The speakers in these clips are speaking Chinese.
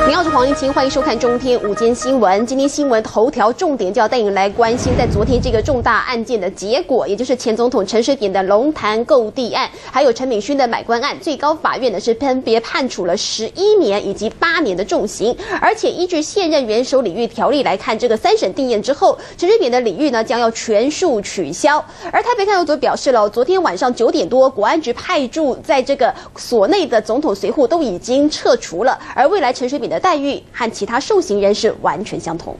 你好，我是黄立晴，欢迎收看中天午间新闻。今天新闻头条重点就要带你来关心，在昨天这个重大案件的结果，也就是前总统陈水扁的龙潭购地案，还有陈敏勋的买官案，最高法院呢是分别判处了11年以及8年的重刑，而且依据现任元首礼遇条例来看，这个3审定验之后，陈水扁的礼遇呢将要全数取消。而台北看守所表示了，昨天晚上9点多，国安局派驻在这个所内的总统随护都已经撤除了，而未来陈水扁的待遇和其他受刑人是完全相同。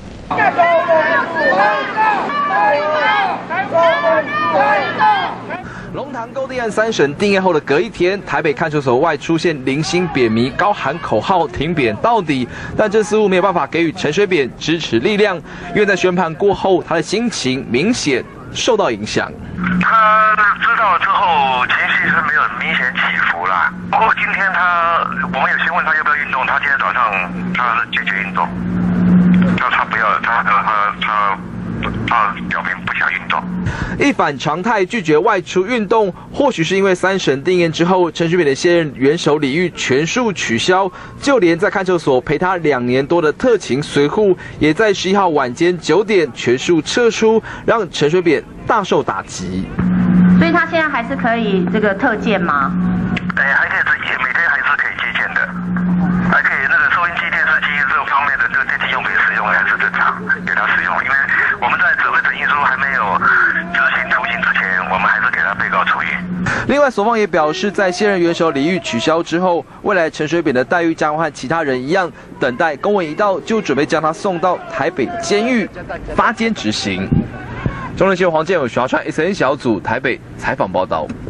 龙潭购地案3审定验后的隔一天，台北看守所外出现零星扁迷，高喊口号“挺扁到底”，但这似乎没有办法给予陈水扁支持力量，因为在宣判过后，他的心情明显受到影响。 他知道之后，情绪是没有明显起伏啦。不过今天我们有先问他要不要运动，他今天早上他是拒绝运动，他不要，他表明不想运动。 一反常态拒绝外出运动，或许是因为3审定验之后，陈水扁的现任元首礼遇全数取消，就连在看守所陪他2年多的特勤随护，也在11号晚间9点全数撤出，让陈水扁大受打击。 所以他现在还是可以这个特见吗？ 还可以每天还是可以接见的，还可以那个收音机、电视机这方面的这个电器用品使用还是正常给他使用，因为我们在指挥陈议书还没有执行徒刑之前，我们还是给他被告处以。 另外，所方也表示，在现任元首礼遇取消之后，未来陈水扁的待遇将和其他人一样，等待公文一到就准备将他送到台北监狱发监执行。中天新闻黄建伟、徐华川 SN 小组台北采访报道。